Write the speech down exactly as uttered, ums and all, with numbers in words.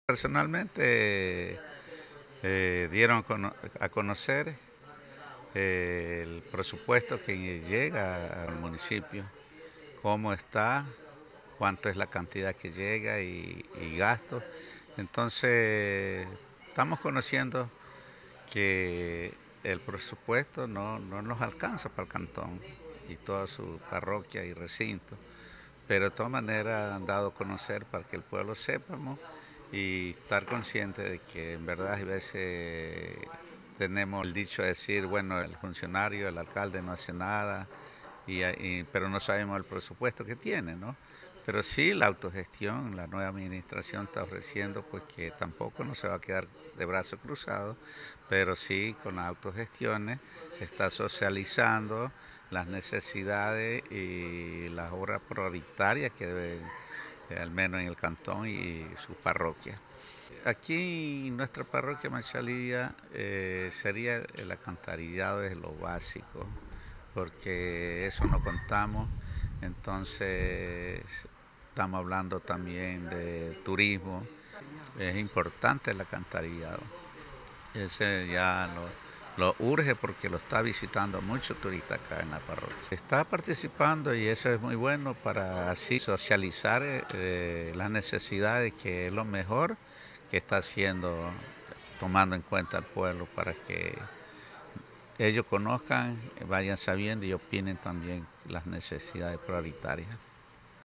Personalmente eh, dieron cono- a conocer eh, el presupuesto que llega al municipio, cómo está, cuánto es la cantidad que llega y, y gastos. Entonces, estamos conociendo que el presupuesto no, no nos alcanza para el cantón y toda su parroquia y recinto, pero de todas maneras han dado a conocer para que el pueblo sepamos y estar consciente de que en verdad a veces tenemos el dicho de decir, bueno, el funcionario, el alcalde no hace nada, y, y- pero no sabemos el presupuesto que tiene, ¿no? Pero sí la autogestión, la nueva administración está ofreciendo, pues que tampoco no se va a quedar de brazos cruzados, pero sí con las autogestiones se está socializando las necesidades y las obras prioritarias que deben, eh, al menos en el cantón y sus parroquias. Aquí en nuestra parroquia Machalía eh, sería el alcantarillado es lo básico, porque eso no contamos, entonces estamos hablando también de turismo, es importante el alcantarillado, ese ya lo, lo urge porque lo está visitando mucho turista acá en la parroquia. Está participando y eso es muy bueno para así socializar eh, las necesidades, que es lo mejor que está haciendo, tomando en cuenta al pueblo para que ellos conozcan, vayan sabiendo y opinen también las necesidades prioritarias.